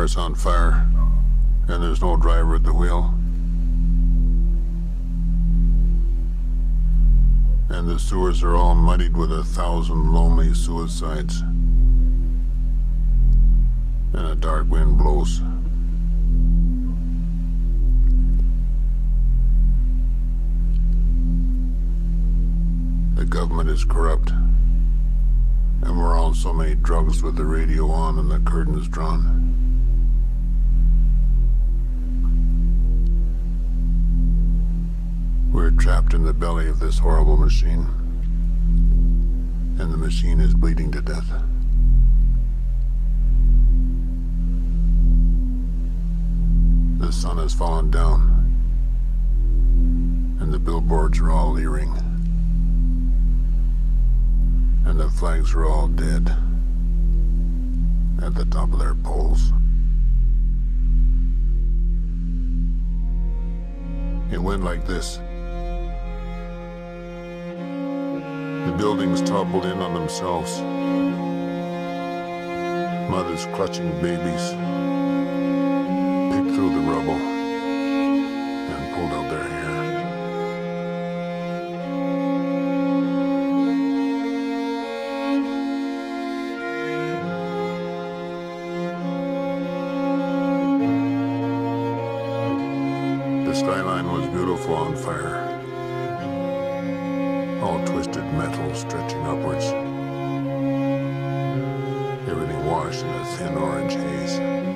car's on fire, and there's no driver at the wheel. And the sewers are all muddied with 1,000 lonely suicides. And a dark wind blows. The government is corrupt. And we're on so many drugs with the radio on and the curtains drawn. We're trapped in the belly of this horrible machine. And the machine is bleeding to death. The sun has fallen down. And the billboards are all leering. And the flags are all dead at the top of their poles. It went like this. The buildings toppled in on themselves. Mothers clutching babies picked through the rubble and pulled out their hair. The skyline was beautiful on fire. All twisted metal stretching upwards. Everything washed in a thin orange haze.